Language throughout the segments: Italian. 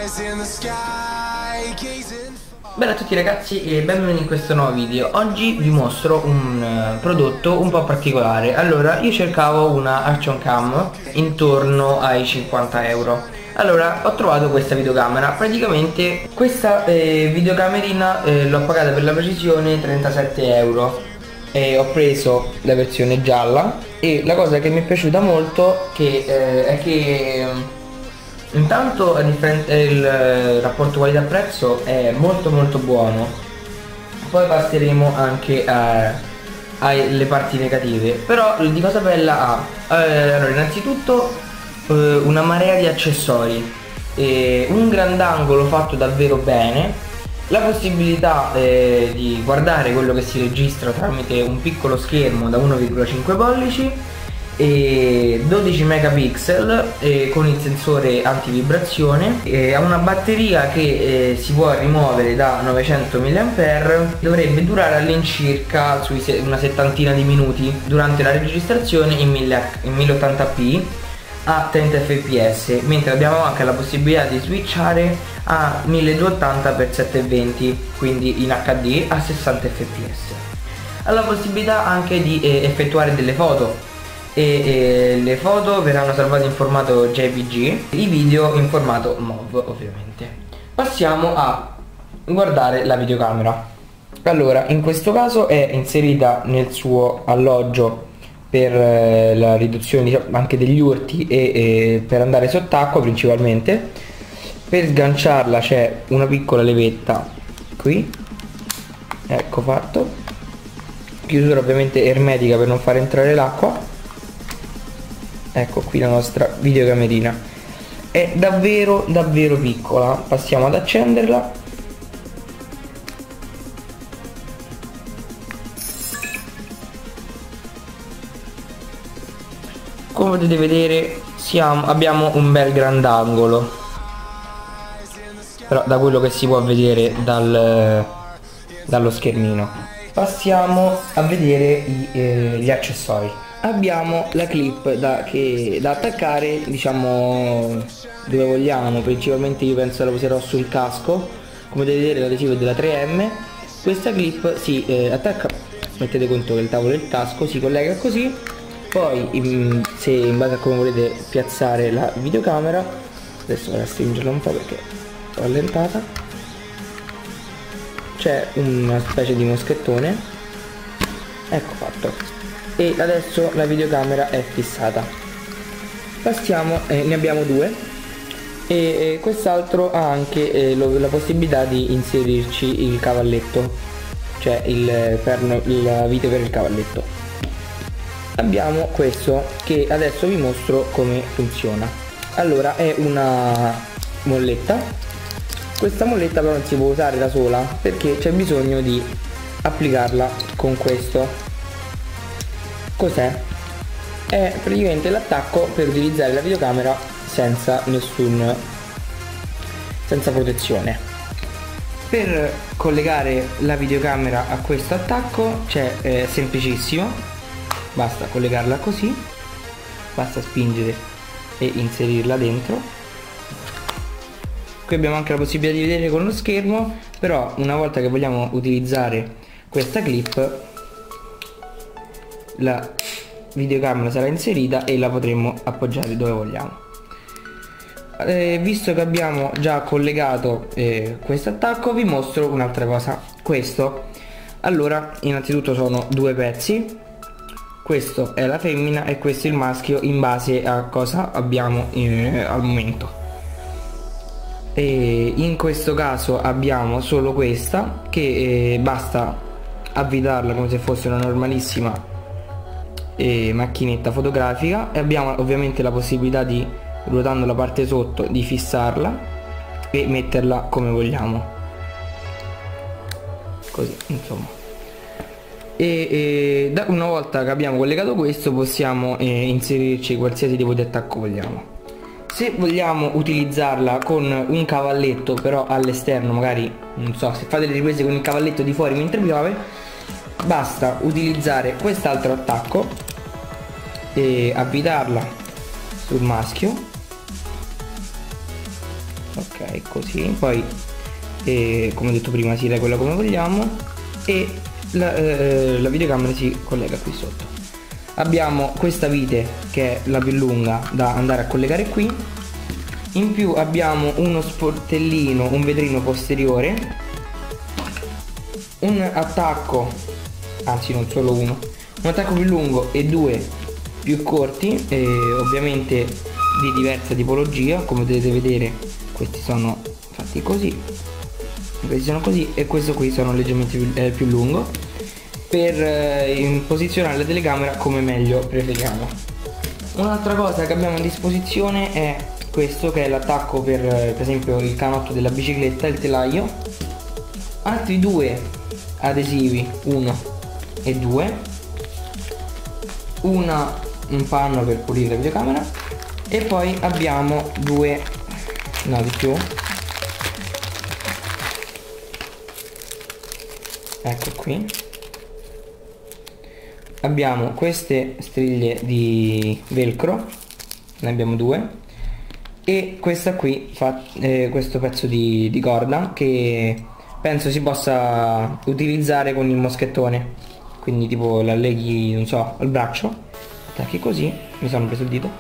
Bella a tutti ragazzi e benvenuti in questo nuovo video. Oggi vi mostro un prodotto un po' particolare. Allora, io cercavo una action cam intorno ai 50 euro. Allora, ho trovato questa videocamera. Praticamente questa videocamerina l'ho pagata per la precisione 37 euro e ho preso la versione gialla. E la cosa che mi è piaciuta molto è che intanto il rapporto qualità-prezzo è molto buono. Poi passeremo anche alle parti negative. Però di cosa bella ha? Allora, innanzitutto una marea di accessori, un grandangolo fatto davvero bene, la possibilità di guardare quello che si registra tramite un piccolo schermo da 1,5 pollici e 12 megapixel con il sensore antivibrazione, ha una batteria che si può rimuovere da 900 mAh, dovrebbe durare all'incirca una settantina di minuti durante la registrazione in 1080p a 30 fps, mentre abbiamo anche la possibilità di switchare a 1280x720, quindi in HD a 60 fps. Ha la possibilità anche di effettuare delle foto e le foto verranno salvate in formato JPG, i video in formato MOV ovviamente. Passiamo a guardare la videocamera. Allora, in questo caso è inserita nel suo alloggio per la riduzione, diciamo, anche degli urti e per andare sott'acqua principalmente. Per sganciarla c'è una piccola levetta qui, ecco fatto, chiusura ovviamente ermetica per non far entrare l'acqua. Ecco qui la nostra videocamerina, è davvero piccola. Passiamo ad accenderla. Come potete vedere abbiamo un bel grandangolo, però da quello che si può vedere dallo schermino. Passiamo a vedere gli accessori. Abbiamo la clip da attaccare, diciamo, dove vogliamo. Principalmente io penso la userò sul casco. Come potete vedere l'adesivo è della 3M. Questa clip si attacca, mettete conto che il tavolo è il casco, si collega così. Poi se in base a come volete piazzare la videocamera, adesso vado a stringerla un po' perché è rallentata, c'è una specie di moschettone, ecco fatto. E adesso la videocamera è fissata. Passiamo, ne abbiamo due, e quest'altro ha anche la possibilità di inserirci il cavalletto, cioè la vite per il cavalletto. Abbiamo questo che adesso vi mostro come funziona. Allora, è una molletta. Questa molletta però non si può usare da sola perché c'è bisogno di applicarla con questo. Cos'è? È praticamente l'attacco per utilizzare la videocamera senza protezione. Per collegare la videocamera a questo attacco è semplicissimo, basta collegarla così, basta spingere e inserirla dentro. Qui abbiamo anche la possibilità di vedere con lo schermo, però una volta che vogliamo utilizzare questa clip, la videocamera sarà inserita e la potremo appoggiare dove vogliamo. Visto che abbiamo già collegato questo attacco, vi mostro un'altra cosa. Questo, allora, innanzitutto sono due pezzi, questo è la femmina e questo è il maschio, in base a cosa abbiamo al momento. E in questo caso abbiamo solo questa che basta avvitarla come se fosse una normalissima macchinetta fotografica, e abbiamo ovviamente la possibilità di, ruotando la parte sotto, di fissarla e metterla come vogliamo, così insomma. Una volta che abbiamo collegato questo possiamo inserirci qualsiasi tipo di attacco vogliamo. Se vogliamo utilizzarla con un cavalletto però all'esterno, magari non so, se fate le riprese con il cavalletto di fuori mentre piove, basta utilizzare quest'altro attacco e avvitarla sul maschio ok, così. Poi come ho detto prima si regola come vogliamo e la videocamera si collega qui sotto. Abbiamo questa vite che è la più lunga da andare a collegare qui. In più abbiamo uno sportellino, un vetrino posteriore, un attacco, anzi non solo uno, un attacco più lungo e due più corti, ovviamente di diversa tipologia. Come potete vedere questi sono fatti così, questi sono così e questo qui sono leggermente più lungo, per posizionare la telecamera come meglio preferiamo. Un'altra cosa che abbiamo a disposizione è questo, che è l'attacco per esempio il canotto della bicicletta, il telaio, altri due adesivi, 1 e 2, un panno per pulire la videocamera e poi abbiamo due, no di più, ecco qui, abbiamo queste stringhe di velcro, ne abbiamo due, e questa qui fa questo pezzo di corda che penso si possa utilizzare con il moschettone, quindi tipo la leghi, non so, al braccio, attacchi così, mi sono preso il dito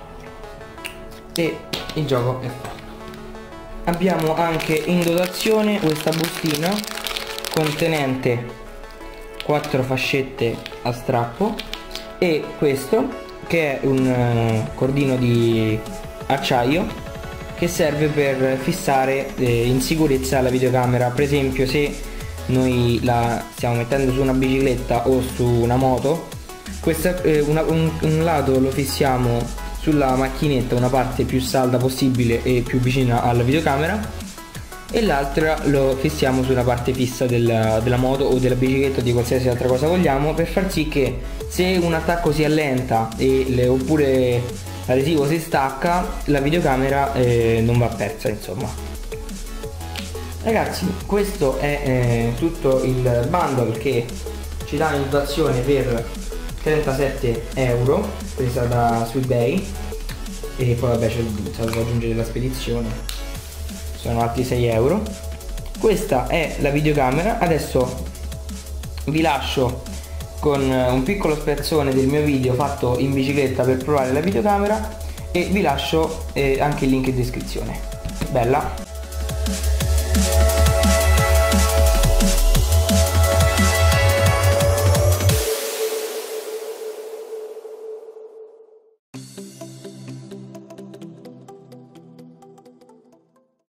e il gioco è fatto. Abbiamo anche in dotazione questa bustina contenente 4 fascette a strappo e questo che è un cordino di acciaio che serve per fissare in sicurezza la videocamera. Per esempio, se noi la stiamo mettendo su una bicicletta o su una moto, un lato lo fissiamo sulla macchinetta, una parte più salda possibile e più vicina alla videocamera, e l'altra lo fissiamo sulla parte fissa della moto o della bicicletta o di qualsiasi altra cosa vogliamo, per far sì che se un attacco si allenta oppure l'adesivo si stacca, la videocamera non va persa, insomma. Ragazzi, questo è tutto il bundle che ci dà in dotazione per 37 euro, presa su eBay, e poi vabbè c'è da aggiungere la spedizione, sono altri 6 euro. Questa è la videocamera. Adesso vi lascio con un piccolo spezzone del mio video fatto in bicicletta per provare la videocamera e vi lascio anche il link in descrizione. Bella!